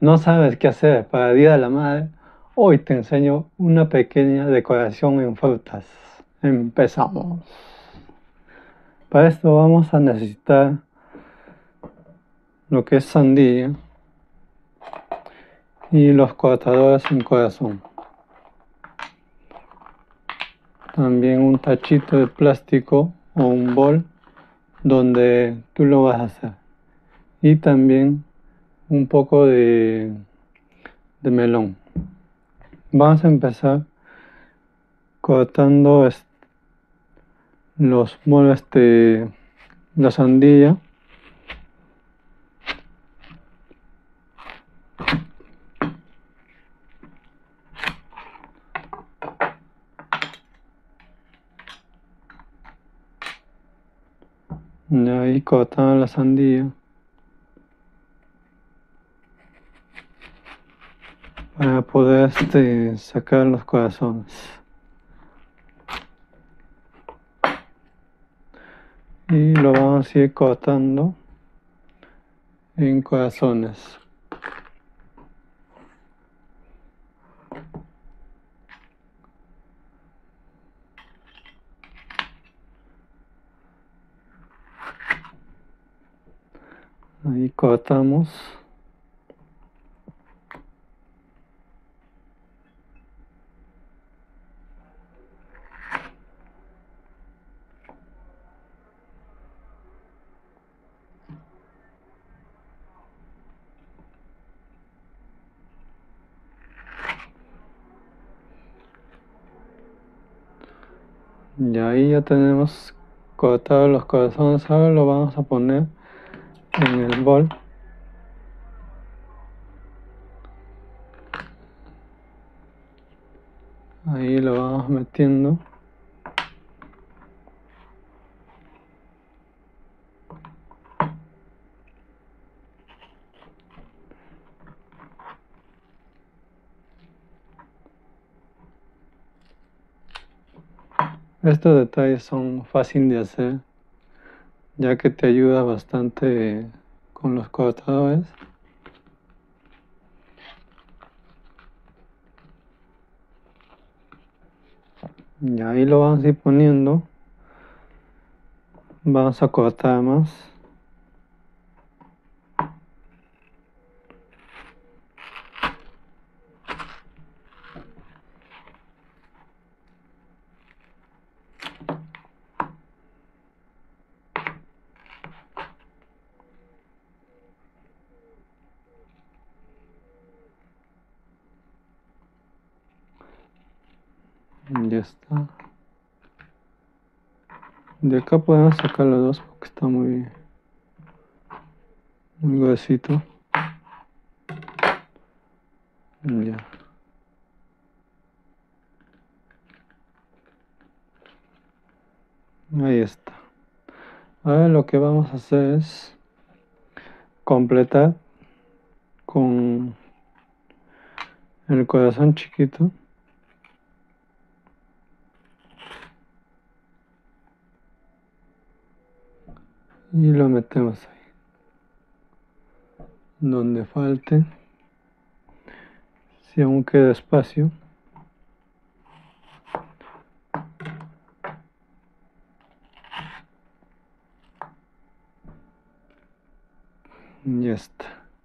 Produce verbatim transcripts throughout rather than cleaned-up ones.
¿No sabes qué hacer para el Día de la Madre? Hoy te enseño una pequeña decoración en frutas. Empezamos. Para esto vamos a necesitar lo que es sandía y los cortadores en corazón. También un tachito de plástico o un bol donde tú lo vas a hacer. Y también un poco de, de melón. Vamos a empezar cortando los moldes de la sandía. Y ahí cortamos la sandía para poder este, sacar los corazones. Y lo vamos a ir cortando en corazones. Ahí cortamos. Y ahí ya tenemos cortados los corazones. Ahora lo vamos a poner en el bol. Ahí lo vamos metiendo. Estos detalles son fáciles de hacer, ya que te ayuda bastante con los cortadores. Y ahí lo vamos a ir poniendo. Vamos a cortar más. Ya está. De acá podemos sacar los dos porque está muy, muy gruesito. Ya. Ahí está. Ahora lo que vamos a hacer es completar con el corazón chiquito. Y lo metemos ahí. Donde falte. Si aún queda espacio. Ya está.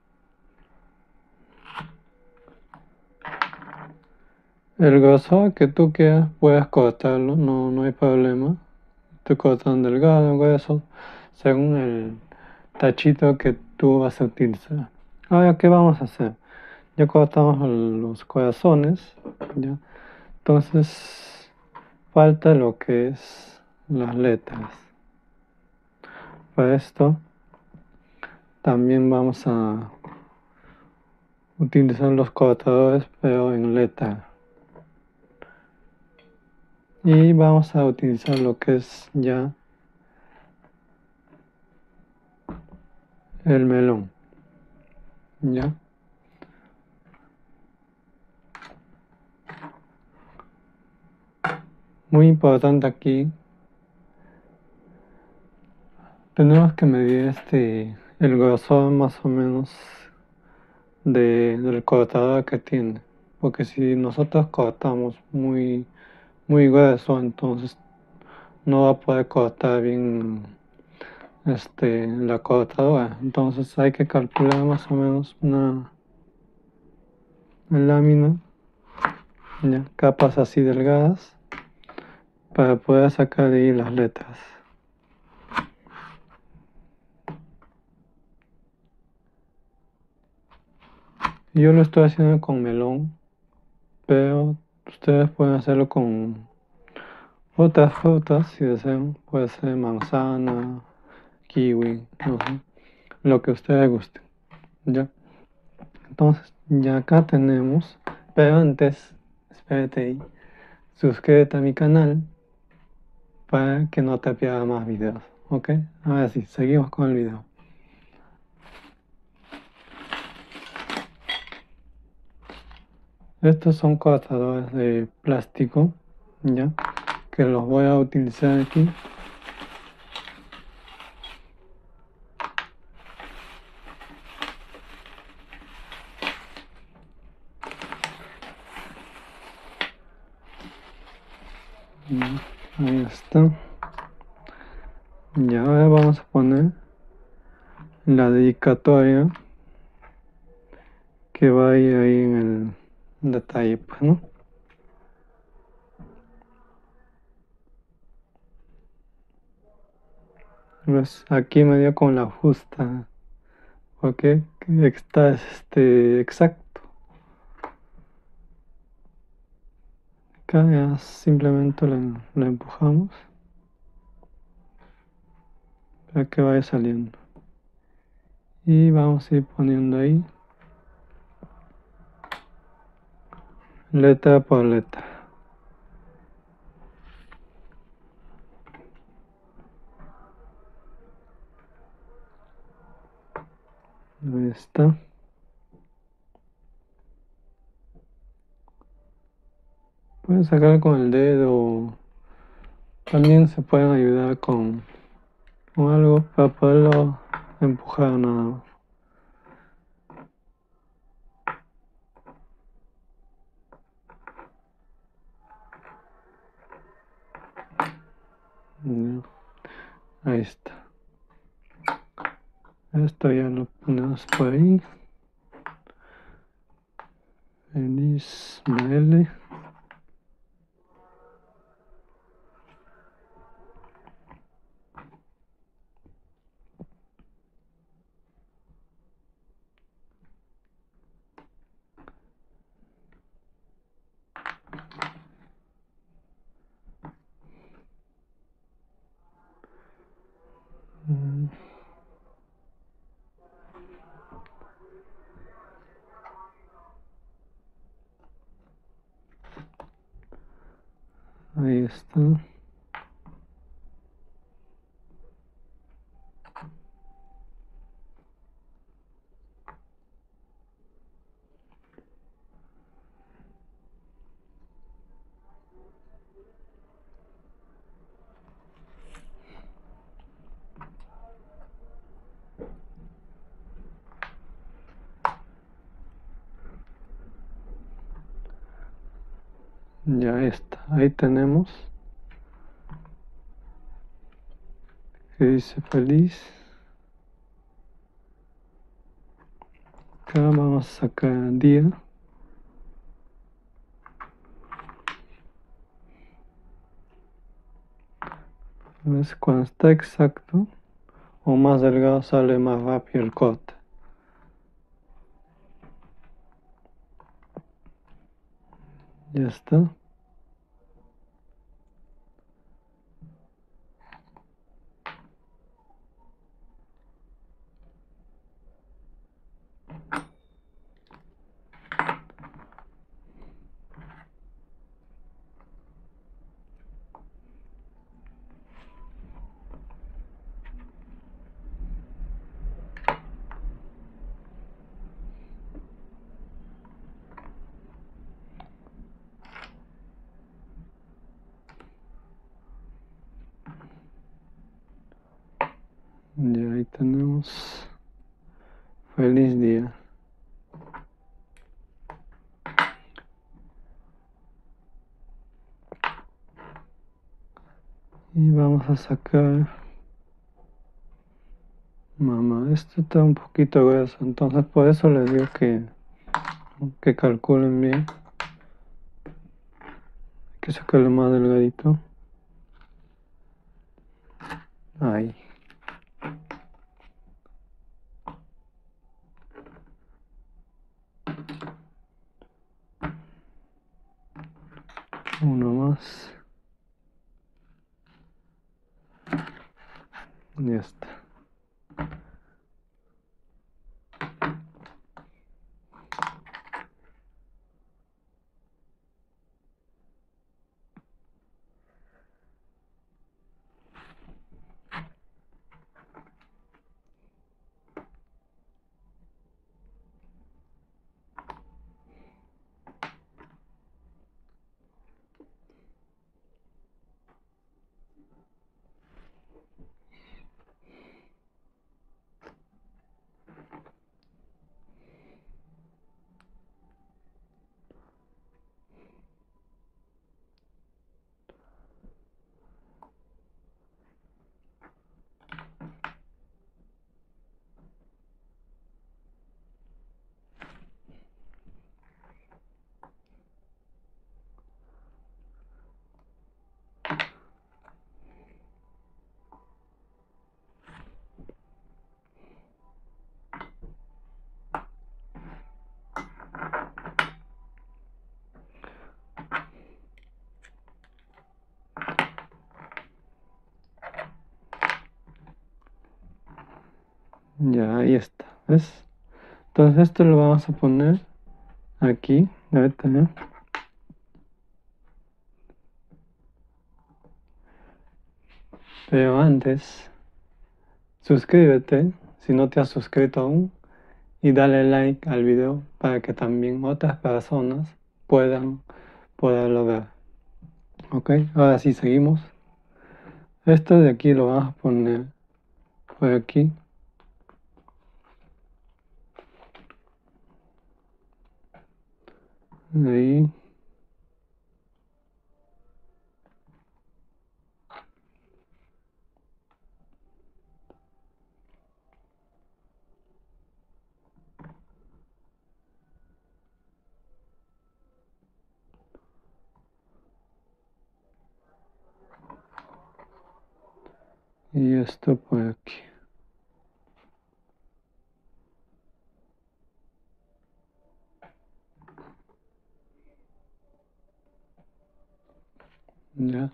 El grosor que tú quieras puedes cortarlo, no, no hay problema. Estoy cortando delgado, grueso, según el tachito que tú vas a utilizar. Ahora, ¿qué vamos a hacer? Ya cortamos los corazones, ¿ya? Entonces falta lo que es las letras. Para esto también vamos a utilizar los cortadores, pero en letra. Y vamos a utilizar lo que es ya el melón. ¿Ya? Muy importante aquí, tenemos que medir este, el grosor más o menos de, del cortador que tiene. Porque si nosotros cortamos muy, muy grueso, entonces no va a poder cortar bien este, la cortadora. Entonces hay que calcular más o menos una, una lámina, ya, capas así delgadas para poder sacar de ahí las letras. Yo lo estoy haciendo con melón, pero ustedes pueden hacerlo con otras frutas si desean. Puede ser manzana, kiwi, no sé, lo que ustedes gusten. ¿Ya? Entonces, ya acá tenemos, pero antes, espérate ahí, suscríbete a mi canal para que no te pierdas más videos, ¿ok? Ahora sí, seguimos con el video. Estos son cortadores de plástico, ¿ya? Que los voy a utilizar aquí. Ahí está. Y ahora vamos a poner la dedicatoria que va ahí, ahí en el detalle, pues, ¿no? Pues aquí me dio con la justa, ¿ok? Que está este, exacto. Acá ya simplemente lo, lo empujamos para que vaya saliendo. Y vamos a ir poniendo ahí letra por letra. Ahí está. Pueden sacar con el dedo. También se pueden ayudar con, con algo para poderlo empujar nada más. Ya. Ahí está. Esto ya lo ponemos por ahí. Feliz L. Mm. Ahí está. Ya está. Ahí tenemos. Que dice feliz. Acá vamos a sacar día. ¿Ves? Cuando está exacto o más delgado sale más rápido el corte. Ya está. Ya ahí tenemos. Feliz día. Y vamos a sacar, mamá, esto está un poquito grueso, entonces por eso les digo que, que calculen bien. Hay que sacarlo más delgadito. Ahí. Uno más. Ya está. Ya, ahí está, ¿ves? Entonces esto lo vamos a poner aquí, ahorita, ¿eh? Pero antes, suscríbete si no te has suscrito aún y dale like al video para que también otras personas puedan poderlo ver. Ok, ahora sí seguimos. Esto de aquí lo vamos a poner por aquí. Ahí. Y esto por aquí. Ya.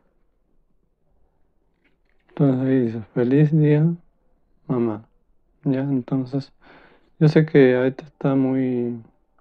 Entonces ahí dice, feliz día, mamá. Ya, entonces, yo sé que ahorita está muy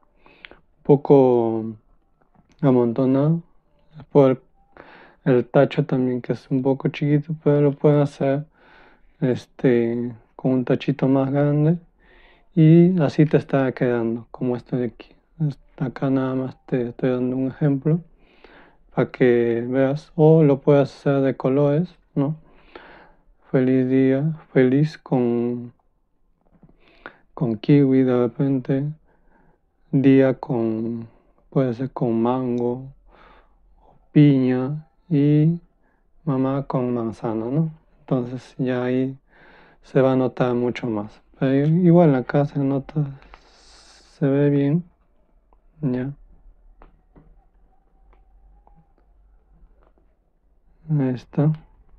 poco amontonado por el tacho también, que es un poco chiquito, pero lo pueden hacer este con un tachito más grande y así te está quedando, como este de aquí. Acá nada más te estoy dando un ejemplo para que veas, o lo puedes hacer de colores, ¿no? Feliz día, feliz con, con kiwi de repente, día con, puede ser con mango, piña y mamá con manzana, ¿no? Entonces ya ahí se va a notar mucho más. Pero igual acá se nota, se ve bien, ya. Ahí está.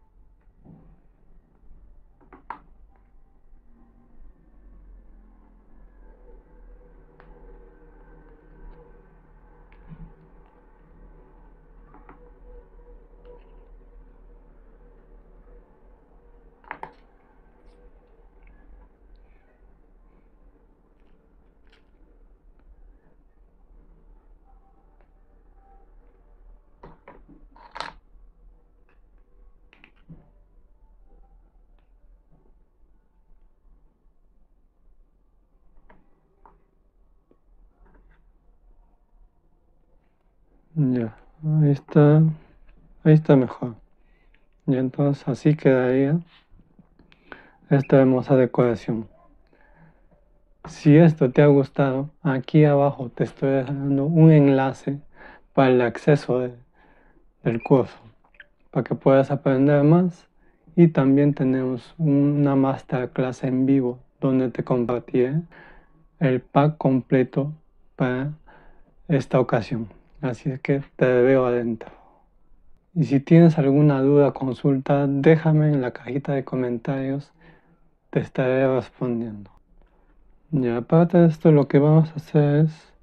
Ya, ahí está, ahí está mejor. Y entonces así quedaría esta hermosa decoración. Si esto te ha gustado, aquí abajo te estoy dejando un enlace para el acceso de- del curso. para que puedas aprender más. Y también tenemos una masterclass en vivo donde te compartiré el pack completo para esta ocasión. Así es que te veo adentro. Y si tienes alguna duda o consulta, déjame en la cajita de comentarios, te estaré respondiendo. Y aparte de esto, lo que vamos a hacer es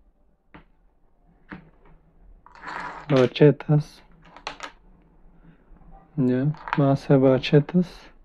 brochetas. Ya, vamos a hacer brochetas.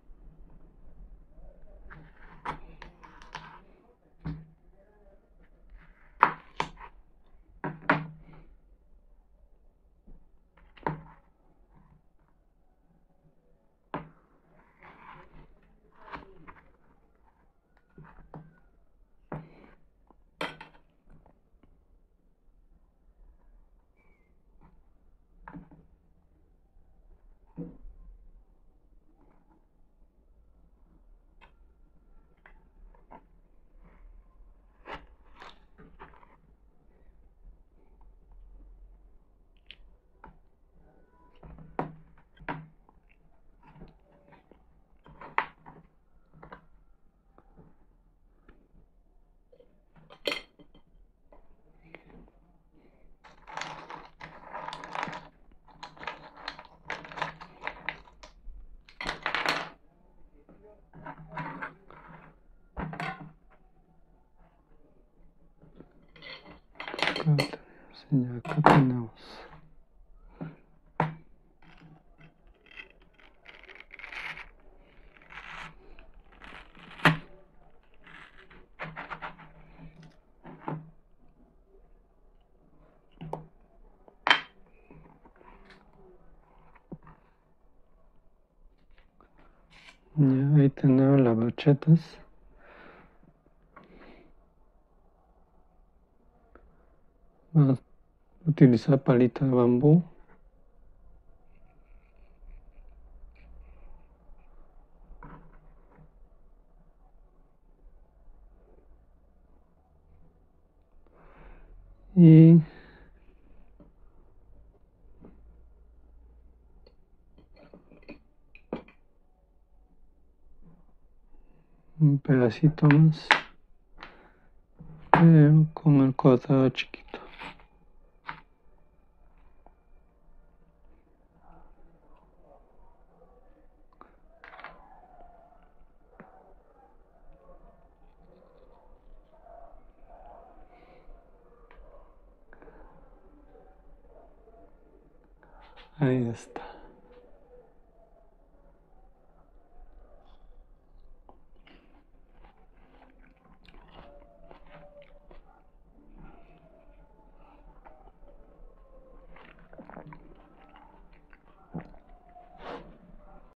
Señor, acá tenemos. Ya, ahí tenemos las brochetas. Vamos a utilizar palito de bambú. Y un pedacito más, pero con el cortador chiquito. Ahí está.